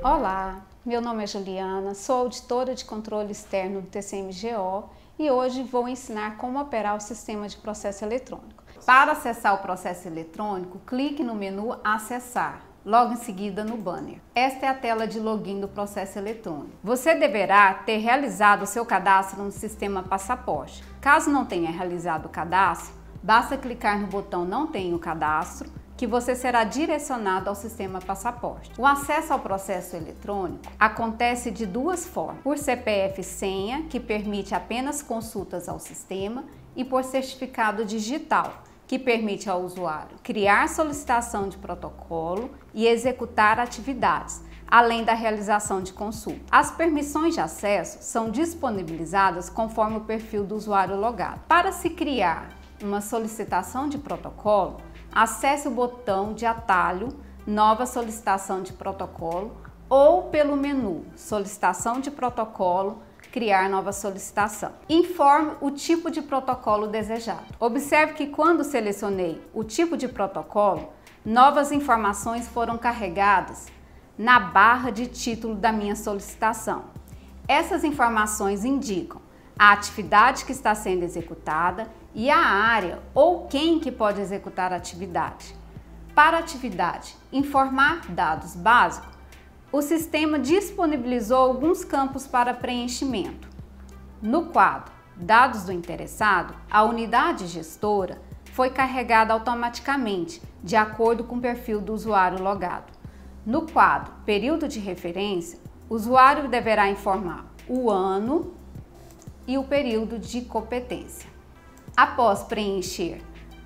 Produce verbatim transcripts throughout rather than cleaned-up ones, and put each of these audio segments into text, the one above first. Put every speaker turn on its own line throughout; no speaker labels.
Olá, meu nome é Juliana, sou auditora de controle externo do T C M G O e hoje vou ensinar como operar o sistema de processo eletrônico. Para acessar o processo eletrônico, clique no menu Acessar, logo em seguida no banner. Esta é a tela de login do processo eletrônico. Você deverá ter realizado o seu cadastro no sistema Passaporte. Caso não tenha realizado o cadastro, basta clicar no botão Não tenho cadastro, que você será direcionado ao sistema Passaporte. O acesso ao processo eletrônico acontece de duas formas: por C P F senha, que permite apenas consultas ao sistema, e por certificado digital, que permite ao usuário criar solicitação de protocolo e executar atividades, além da realização de consulta. As permissões de acesso são disponibilizadas conforme o perfil do usuário logado. Para se criar uma solicitação de protocolo, acesse o botão de atalho Nova solicitação de protocolo ou pelo menu Solicitação de protocolo, Criar nova solicitação. Informe o tipo de protocolo desejado. Observe que quando selecionei o tipo de protocolo, novas informações foram carregadas na barra de título da minha solicitação. Essas informações indicam a atividade que está sendo executada e a área ou quem que pode executar a atividade. Para a atividade Informar dados básicos, o sistema disponibilizou alguns campos para preenchimento. No quadro Dados do interessado, a unidade gestora foi carregada automaticamente, de acordo com o perfil do usuário logado. No quadro Período de referência, o usuário deverá informar o ano e o período de competência. Após preencher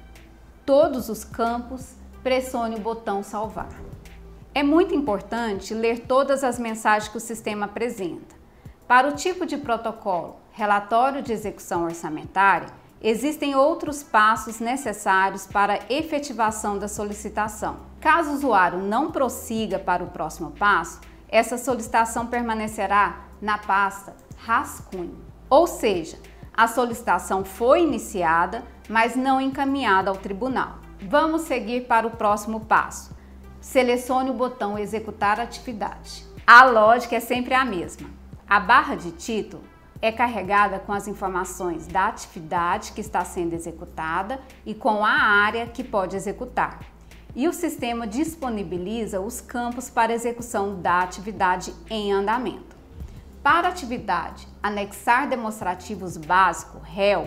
todos os campos, pressione o botão Salvar. É muito importante ler todas as mensagens que o sistema apresenta. Para o tipo de protocolo, relatório de execução orçamentária, existem outros passos necessários para a efetivação da solicitação. Caso o usuário não prossiga para o próximo passo, essa solicitação permanecerá na pasta Rascunho. Ou seja, a solicitação foi iniciada, mas não encaminhada ao tribunal. Vamos seguir para o próximo passo. Selecione o botão Executar atividade. A lógica é sempre a mesma. A barra de título é carregada com as informações da atividade que está sendo executada e com a área que pode executar. E o sistema disponibiliza os campos para execução da atividade em andamento. Para a atividade Anexar demonstrativos básicos, R E L,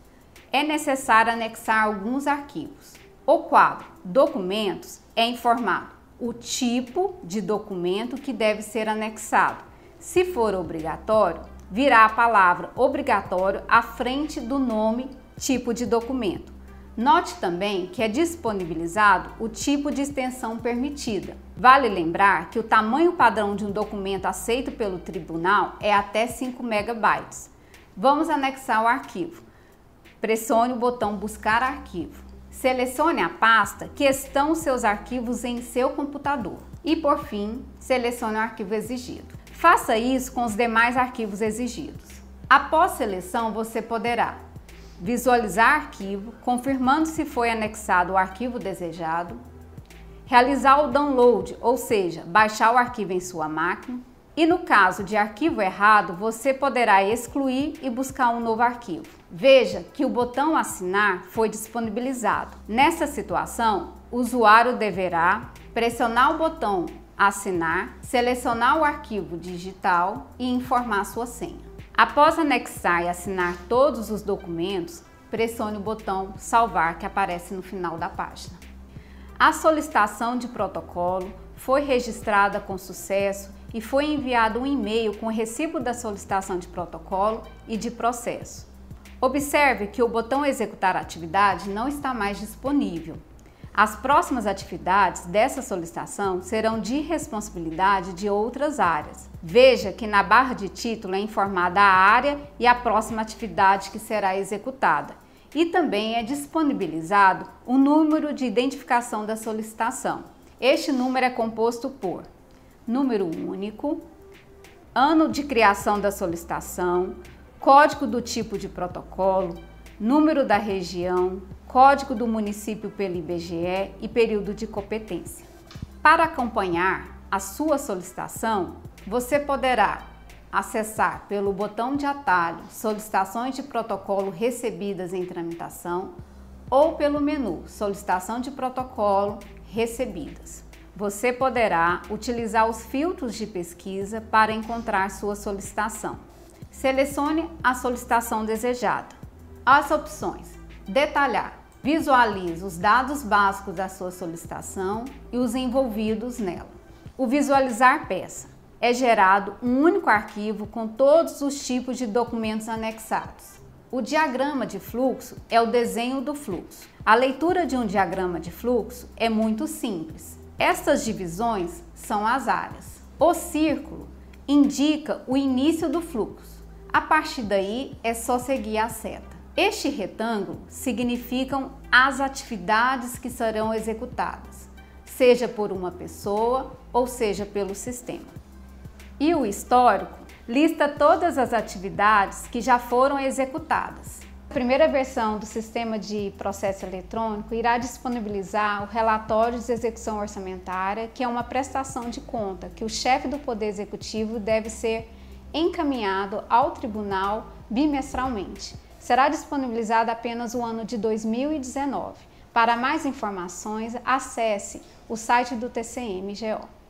é necessário anexar alguns arquivos. O quadro Documentos é informado o tipo de documento que deve ser anexado. Se for obrigatório, virá a palavra obrigatório à frente do nome tipo de documento. Note também que é disponibilizado o tipo de extensão permitida. Vale lembrar que o tamanho padrão de um documento aceito pelo tribunal é até cinco megabytes. Vamos anexar o arquivo. Pressione o botão Buscar arquivo. Selecione a pasta que estão os seus arquivos em seu computador. E por fim, selecione o arquivo exigido. Faça isso com os demais arquivos exigidos. Após seleção, você poderá visualizar arquivo, confirmando se foi anexado o arquivo desejado, realizar o download, ou seja, baixar o arquivo em sua máquina, e no caso de arquivo errado, você poderá excluir e buscar um novo arquivo. Veja que o botão Assinar foi disponibilizado. Nessa situação, o usuário deverá pressionar o botão Assinar, selecionar o arquivo digital e informar sua senha. Após anexar e assinar todos os documentos, pressione o botão Salvar, que aparece no final da página. A solicitação de protocolo foi registrada com sucesso e foi enviado um e-mail com o recibo da solicitação de protocolo e de processo. Observe que o botão Executar atividade não está mais disponível. As próximas atividades dessa solicitação serão de responsabilidade de outras áreas. Veja que na barra de título é informada a área e a próxima atividade que será executada. E também é disponibilizado o número de identificação da solicitação. Este número é composto por número único, ano de criação da solicitação, código do tipo de protocolo, número da região, código do município pelo I B G E e período de competência. Para acompanhar a sua solicitação, você poderá acessar pelo botão de atalho Solicitações de protocolo recebidas em tramitação ou pelo menu Solicitação de protocolo recebidas. Você poderá utilizar os filtros de pesquisa para encontrar sua solicitação. Selecione a solicitação desejada. As opções: detalhar. Visualize os dados básicos da sua solicitação e os envolvidos nela. O visualizar peça. É gerado um único arquivo com todos os tipos de documentos anexados. O diagrama de fluxo é o desenho do fluxo. A leitura de um diagrama de fluxo é muito simples. Estas divisões são as áreas. O círculo indica o início do fluxo. A partir daí é só seguir a seta. Este retângulo significam as atividades que serão executadas, seja por uma pessoa ou seja pelo sistema. E o histórico lista todas as atividades que já foram executadas. A primeira versão do sistema de processo eletrônico irá disponibilizar o relatório de execução orçamentária, que é uma prestação de conta que o chefe do Poder Executivo deve ser encaminhado ao tribunal bimestralmente. Será disponibilizado apenas o ano de dois mil e dezenove. Para mais informações, acesse o site do T C M G O.